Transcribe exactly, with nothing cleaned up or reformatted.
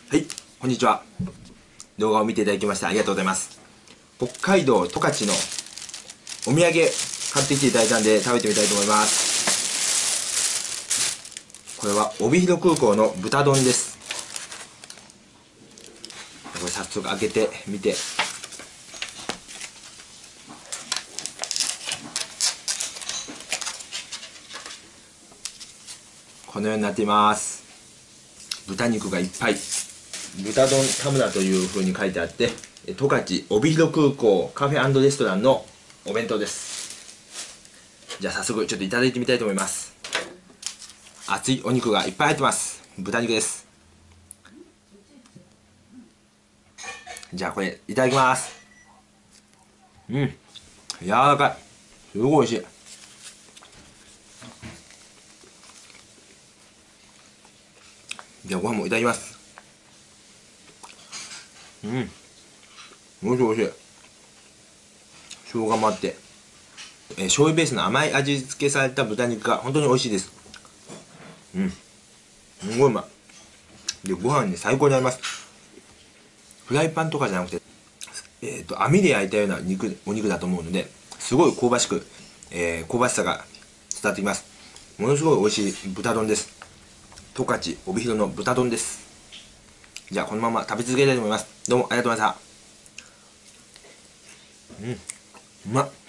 はい、こんにちは。動画を見ていただきましてありがとうございます。北海道十勝のお土産買ってきていただいたんで食べてみたいと思います。これは帯広空港の豚丼です。これ早速開けてみて、このようになっています。豚肉がいっぱい、豚丼田村という風に書いてあって、十勝帯広空港カフェ&レストランのお弁当です。じゃあ早速ちょっといただいてみたいと思います。熱いお肉がいっぱい入ってます。豚肉です。じゃあこれいただきます。うん、柔らかい、すごい美味しい。じゃあご飯もいただきます。うん、おいしいおいしい。生姜もあって、えー、醤油ベースの甘い味付けされた豚肉が本当に美味しいです。うん、すごいうまい。で、ご飯に最高に合います。フライパンとかじゃなくて、えっと、網で焼いたような肉、お肉だと思うので、すごい香ばしく、えー、香ばしさが伝わってきます。ものすごい美味しい豚丼です。十勝帯広の豚丼です。じゃあこのまま食べ続けたいと思います。どうもありがとうございました。うん、うまっ。